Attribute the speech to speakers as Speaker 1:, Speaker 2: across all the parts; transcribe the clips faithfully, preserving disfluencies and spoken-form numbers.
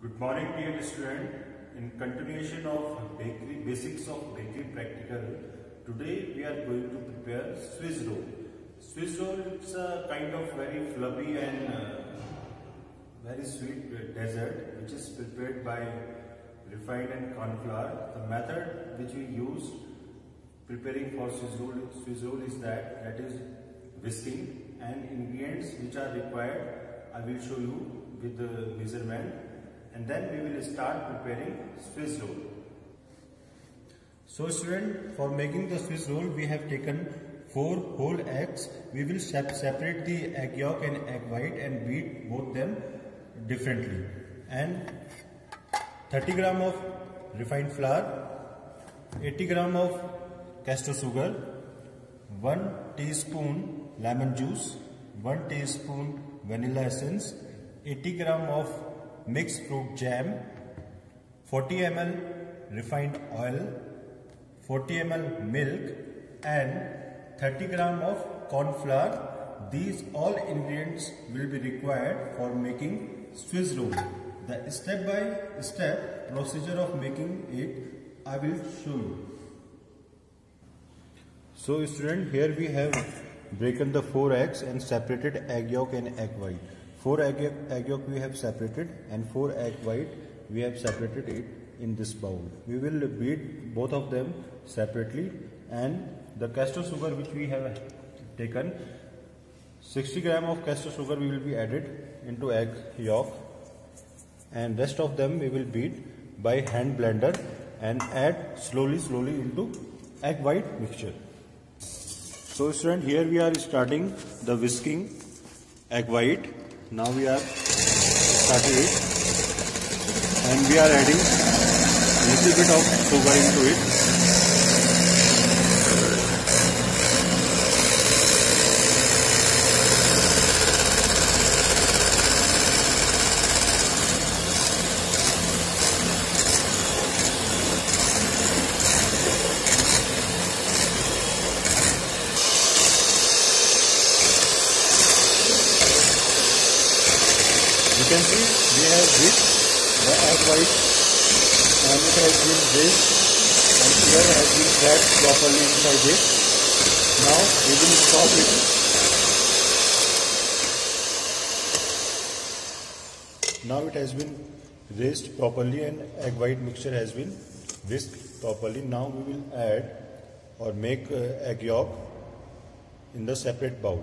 Speaker 1: Good morning, dear student. In continuation of bakery basics of bakery practical, today we are going to prepare Swiss roll. Swiss roll is a kind of very fluffy and uh, very sweet dessert which is prepared by refined and corn flour. The method which we use preparing for Swiss roll, Swiss roll is that that is whisking, and ingredients which are required I will show you with the measurement, and then we will start preparing Swiss roll. So student, for making the Swiss roll we have taken four whole eggs. We will separate the egg yolk and egg white and beat both them differently, and thirty gram of refined flour, eighty gram of castor sugar, one teaspoon lemon juice, one teaspoon vanilla essence, eighty gram of mixed fruit jam, forty milliliters refined oil, forty milliliters milk, and thirty gram of corn flour. These all ingredients will be required for making Swiss roll. The step by step procedure of making it I will show you. So student, here we have broken the four eggs and separated egg yolk and egg white. Four egg, egg yolk we have separated and four egg white we have separated it in this bowl. We will beat both of them separately, and the castor sugar which we have taken, sixty gram of castor sugar we will be added into egg yolk, and rest of them we will beat by hand blender and add slowly slowly into egg white mixture. So student, here we are starting the whisking egg white. Now we are starting it, and we are adding a little bit of sugar into it. You can see we have beat the egg white, and it has been raised, and sugar has been cracked properly inside it. Now we will stop it. Now it has been raised properly and egg white mixture has been whisked properly. Now we will add or make uh, egg yolk in the separate bowl.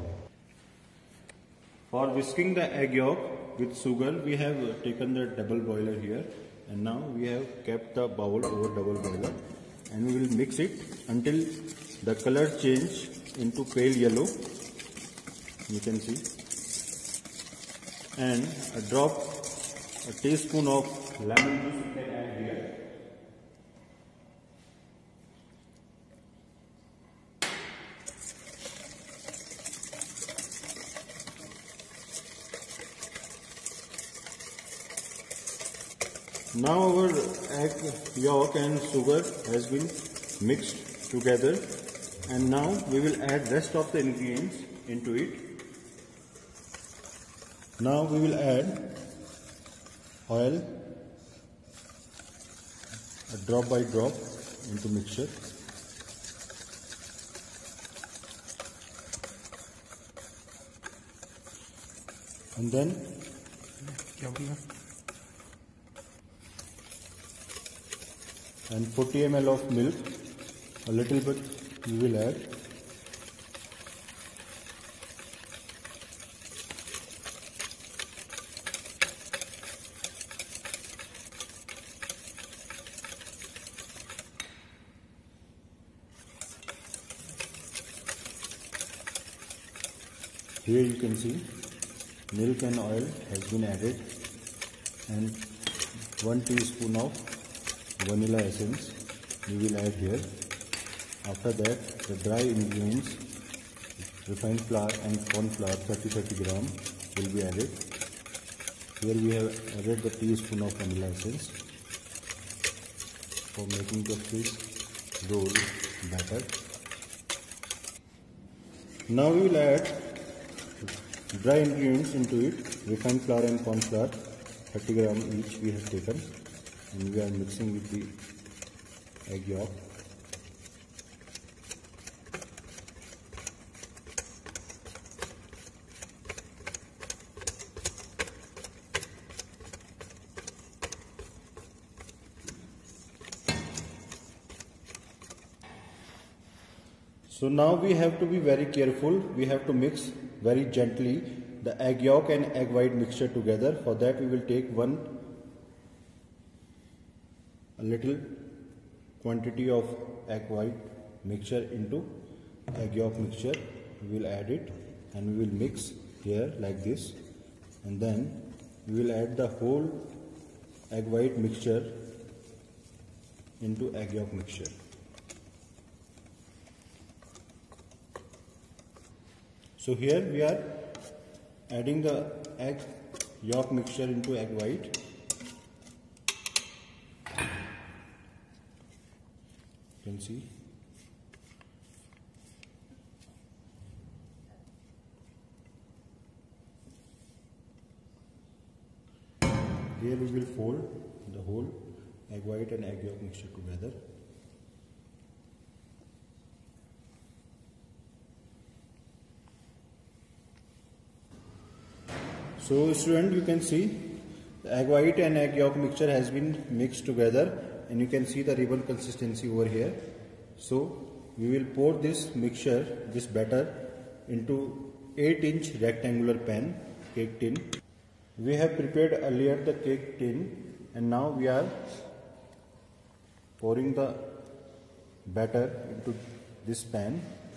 Speaker 1: For whisking the egg yolk with sugar, we have taken the double boiler here, and now we have kept the bowl over double boiler, and we will mix it until the color change into pale yellow, you can see, and a drop, a teaspoon of lemon juice you can add here. Now our egg yolk and sugar has been mixed together, and now we will add rest of the ingredients into it. Now we will add oil, a drop by drop into mixture. And then and forty milliliters of milk, a little bit we will add. Here you can see milk and oil has been added, and one teaspoon of vanilla essence we will add here. After that, the dry ingredients, refined flour and corn flour, thirty to thirty gram will be added. Here we have added the teaspoon of vanilla essence for making the Swiss roll batter. Now we will add dry ingredients into it, refined flour and corn flour, thirty gram each we have taken, and we are mixing with the egg yolk. So now we have to be very careful. We have to mix very gently the egg yolk and egg white mixture together. For that we will take one a little quantity of egg white mixture into egg yolk mixture. We will add it and we will mix here like this, and then we will add the whole egg white mixture into egg yolk mixture. So here we are adding the egg yolk mixture into egg white. You can see. Here we will fold the whole egg white and egg yolk mixture together. So student, you can see the egg white and egg yolk mixture has been mixed together, and you can see the ribbon consistency over here. So we will pour this mixture, this batter, into eight inch rectangular pan, cake tin. We have prepared earlier the cake tin, and now we are pouring the batter into this pan.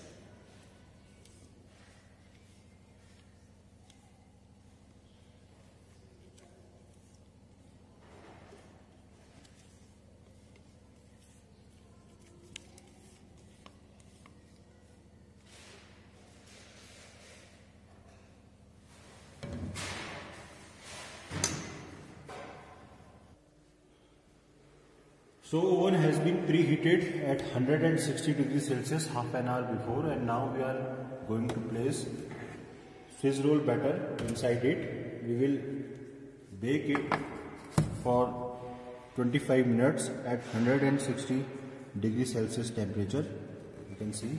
Speaker 1: So oven has been preheated at one hundred sixty degrees Celsius half an hour before, and now we are going to place Swiss roll batter inside it. We will bake it for twenty-five minutes at one hundred sixty degrees Celsius temperature. You can see.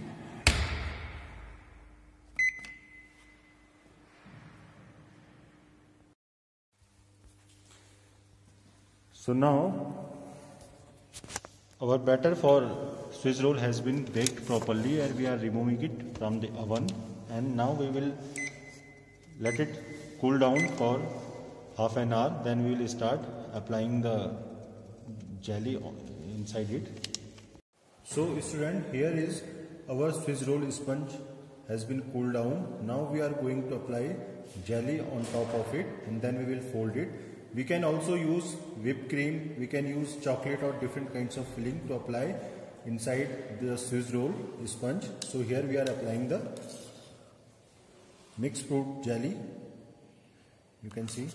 Speaker 1: So now our batter for Swiss roll has been baked properly, and we are removing it from the oven, and now we will let it cool down for half an hour. Then we will start applying the jelly inside it. So student, here is our Swiss roll sponge has been cooled down. Now we are going to apply jelly on top of it, and then we will fold it. We can also use whipped cream, we can use chocolate or different kinds of filling to apply inside the Swiss roll sponge. So here we are applying the mixed fruit jelly. You can see.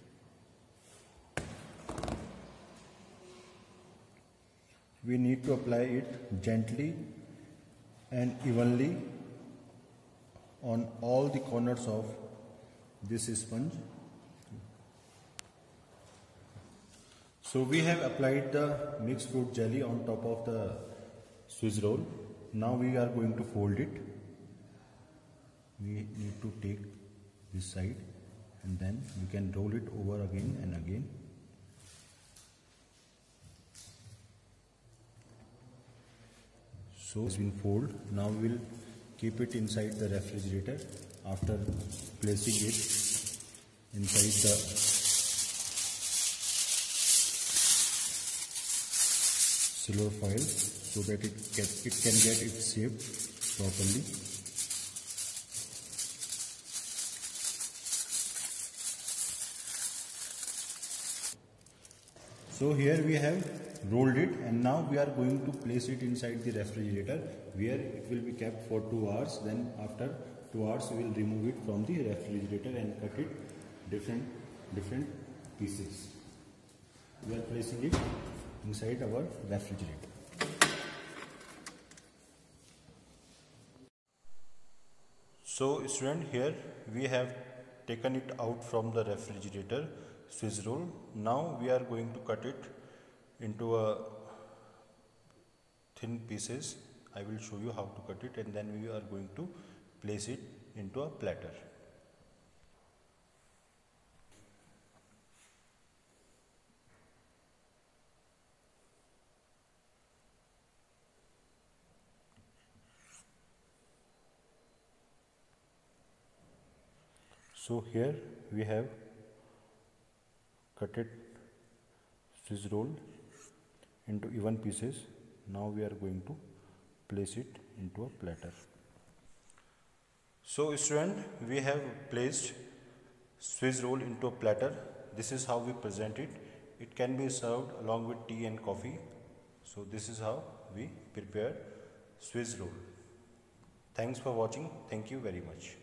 Speaker 1: We need to apply it gently and evenly on all the corners of this sponge. So we have applied the mixed fruit jelly on top of the Swiss roll. Now we are going to fold it. We need to take this side, and then we can roll it over again and again. So it's been folded. Now we will keep it inside the refrigerator after placing it inside the silver foil so that it can, it can get its shape properly. So here we have rolled it, and now we are going to place it inside the refrigerator where it will be kept for two hours. Then after two hours we will remove it from the refrigerator and cut it different different pieces. We are placing it inside our refrigerator. So student, here we have taken it out from the refrigerator. Swiss roll. Now we are going to cut it into a thin pieces. I will show you how to cut it, and then we are going to place it into a platter. So here we have cut it Swiss roll into even pieces. Now we are going to place it into a platter. So student, we have placed Swiss roll into a platter. This is how we present it. It can be served along with tea and coffee. So this is how we prepare Swiss roll. Thanks for watching. Thank you very much.